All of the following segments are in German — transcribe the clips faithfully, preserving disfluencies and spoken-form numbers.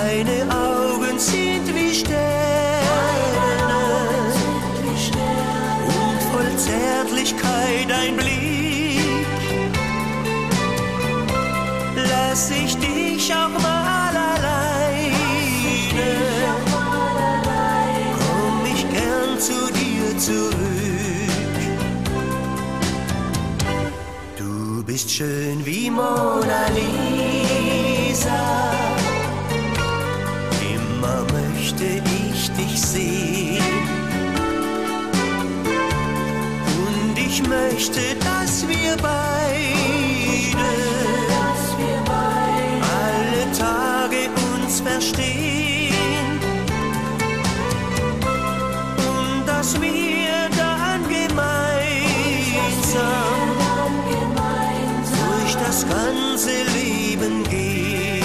Deine Augen sind wie Sterne und voll Zärtlichkeit ein Blick. Lass ich dich auch mal alleine, komm ich gern zu dir zurück. Du bist schön wie Mona Lisa, immer möchte ich dich sehen. Und ich möchte, dass wir beide alle Tage uns verstehen und dass wir dann gemeinsam durch das ganze Leben gehen.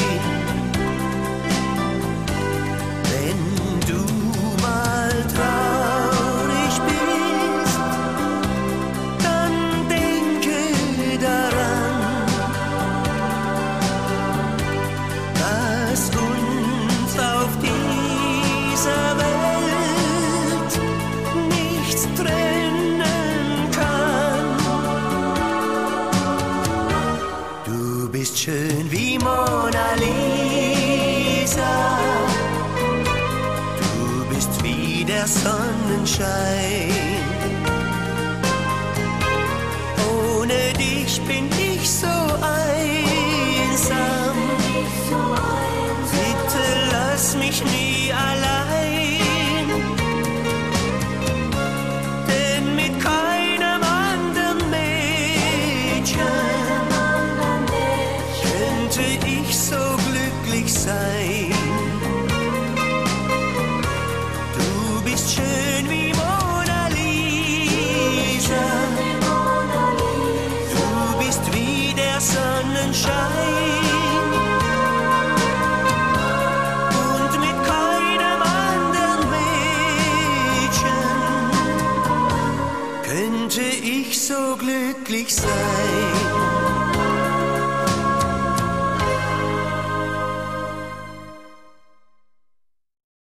Wenn du mal traurig bist, dann denke daran, dass uns auf dieser Welt nichts trennen kann. Du bist schön wie Mona Lisa, du bist wie der Sonnenschein. Ohne dich bin ich so einsam. Bitte lass mich nie allein, denn mit keinem anderen Mädchen könnte ich so glücklich sein. Du bist schön wie Mona Lisa, du bist wie der Sonnenschein. Und mit keinem anderen Mädchen könnte ich so glücklich sein.